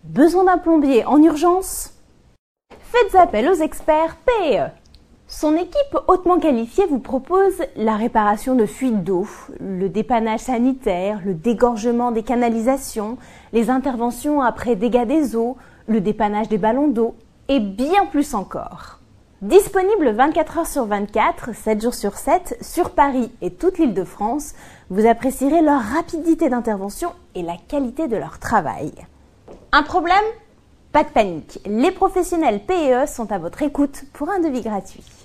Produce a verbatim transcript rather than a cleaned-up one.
Besoin d'un plombier en urgence? Faites appel aux experts P E. Son équipe hautement qualifiée vous propose la réparation de fuites d'eau, le dépannage sanitaire, le dégorgement des canalisations, les interventions après dégâts des eaux, le dépannage des ballons d'eau et bien plus encore. Disponible vingt-quatre heures sur vingt-quatre, sept jours sur sept, sur Paris et toute l'Île-de-France, vous apprécierez leur rapidité d'intervention et la qualité de leur travail. Un problème? Pas de panique, les professionnels P E sont à votre écoute pour un devis gratuit.